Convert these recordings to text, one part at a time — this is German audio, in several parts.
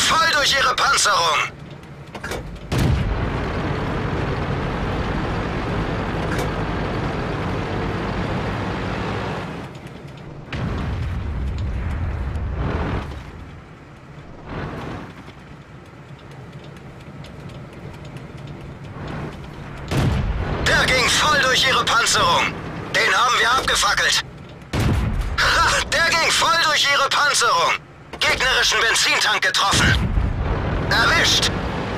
voll durch ihre Panzerung! Der ging voll durch ihre Panzerung! Den haben wir abgefackelt! Ha, der ging voll durch ihre Panzerung! Gegnerischen Benzintank getroffen! Erwischt!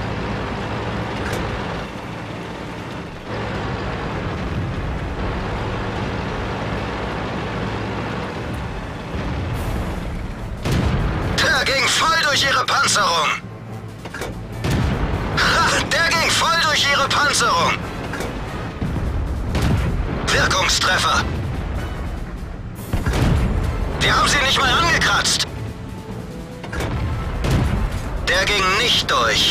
Der ging voll durch ihre Panzerung! Ha, der ging voll durch ihre Panzerung! Wirkungstreffer! Wir haben sie nicht mal angekratzt! Der ging nicht durch.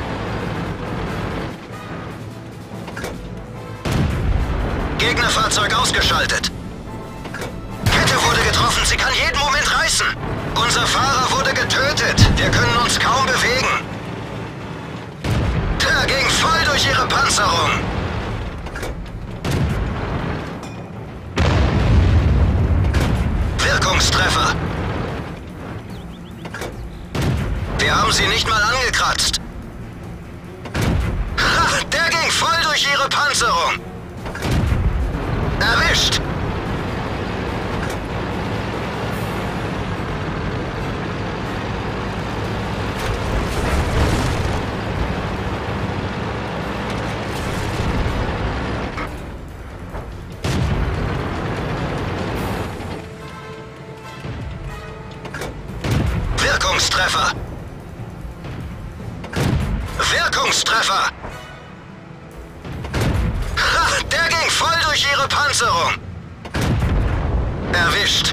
Gegnerfahrzeug ausgeschaltet. Kette wurde getroffen, sie kann jeden Moment reißen. Unser Fahrer wurde getötet. Wir können uns kaum bewegen. Der ging voll durch ihre Panzerung. Wirkungstreffer. Wir haben sie nicht mal angekratzt. Ha, der ging voll durch ihre Panzerung. Erwischt. Wirkungstreffer. Wirkungstreffer! Ha, der ging voll durch ihre Panzerung! Erwischt!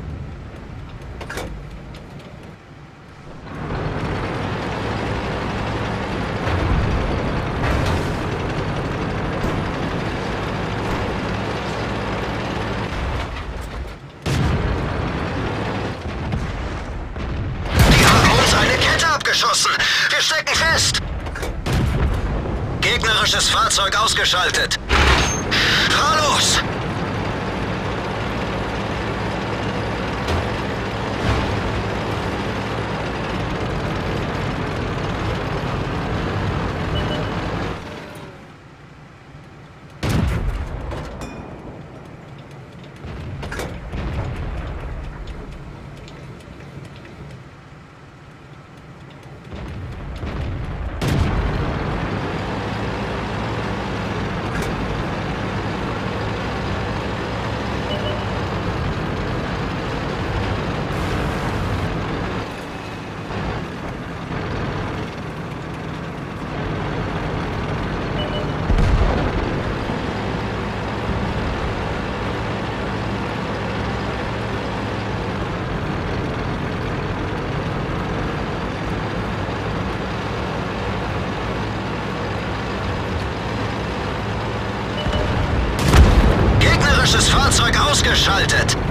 Die haben uns eine Kette abgeschossen! Wir stecken fest! Gegnerisches Fahrzeug ausgeschaltet. Fahr los! Gegnerisches Fahrzeug ausgeschaltet.